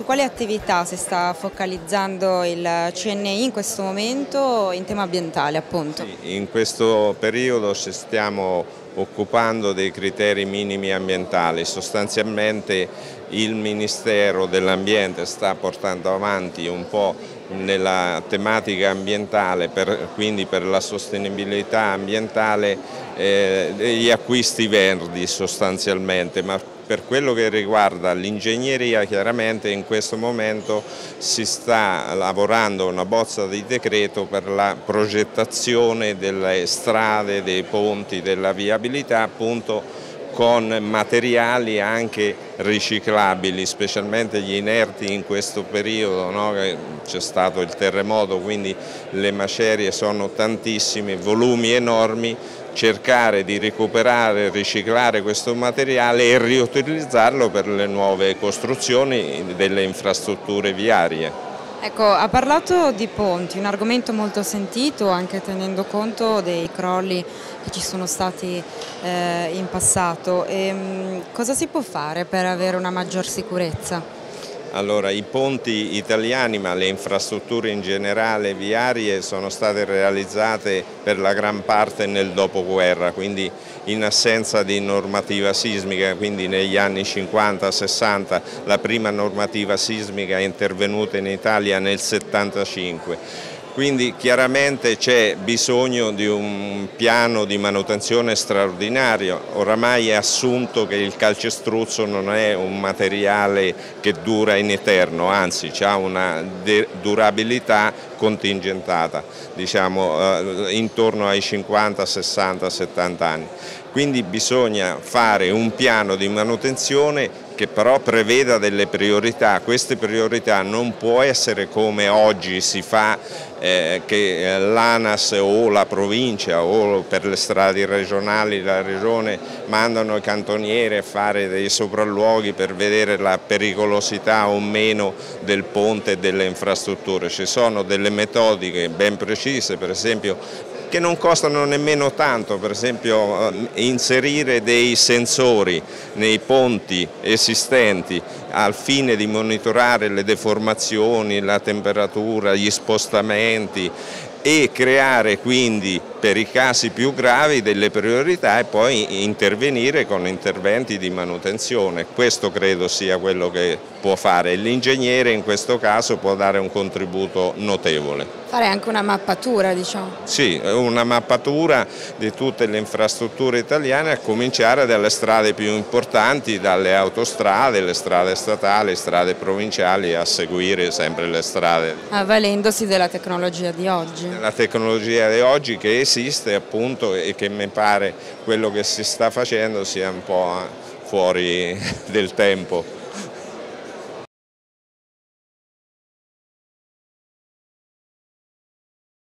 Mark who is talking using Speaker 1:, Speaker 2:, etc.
Speaker 1: quali attività si sta focalizzando il CNI in questo momento in tema ambientale, appunto?
Speaker 2: Sì, in questo periodo ci stiamo occupando dei criteri minimi ambientali. Sostanzialmente il Ministero dell'Ambiente sta portando avanti un po' nella tematica ambientale, quindi per la sostenibilità ambientale, degli acquisti verdi sostanzialmente, ma per quello che riguarda l'ingegneria chiaramente in questo momento si sta lavorando una bozza di decreto per la progettazione delle strade, dei ponti, della viabilità appunto con materiali anche riciclabili, specialmente gli inerti in questo periodo, no? C'è stato il terremoto, quindi le macerie sono tantissime, volumi enormi, cercare di recuperare e riciclare questo materiale e riutilizzarlo per le nuove costruzioni delle infrastrutture viarie.
Speaker 1: Ecco, ha parlato di ponti, un argomento molto sentito anche tenendo conto dei crolli che ci sono stati in passato. Cosa si può fare per avere una maggior sicurezza?
Speaker 2: Allora, i ponti italiani, ma le infrastrutture in generale viarie sono state realizzate per la gran parte nel dopoguerra, quindi in assenza di normativa sismica, quindi negli anni 50-60 la prima normativa sismica è intervenuta in Italia nel 75. Quindi chiaramente c'è bisogno di un piano di manutenzione straordinario, oramai è assunto che il calcestruzzo non è un materiale che dura in eterno, anzi ha una durabilità contingentata, diciamo intorno ai 50, 60, 70 anni. Quindi bisogna fare un piano di manutenzione che però preveda delle priorità. Queste priorità non può essere come oggi si fa, che l'ANAS o la provincia o per le strade regionali la regione mandano i cantonieri a fare dei sopralluoghi per vedere la pericolosità o meno del ponte e delle infrastrutture. Ci sono delle metodiche ben precise, per esempio che non costano nemmeno tanto, per esempio inserire dei sensori nei ponti esistenti al fine di monitorare le deformazioni, la temperatura, gli spostamenti e creare quindi per i casi più gravi delle priorità e poi intervenire con interventi di manutenzione. Questo credo sia quello che può fare l'ingegnere, in questo caso può dare un contributo notevole.
Speaker 1: Fare anche una mappatura, diciamo.
Speaker 2: Sì, una mappatura di tutte le infrastrutture italiane, a cominciare dalle strade più importanti, dalle autostrade, le strade statali, strade provinciali, a seguire sempre le strade.
Speaker 1: Avvalendosi della tecnologia di oggi.
Speaker 2: La tecnologia di oggi che esiste appunto e che mi pare quello che si sta facendo sia un po' fuori del tempo.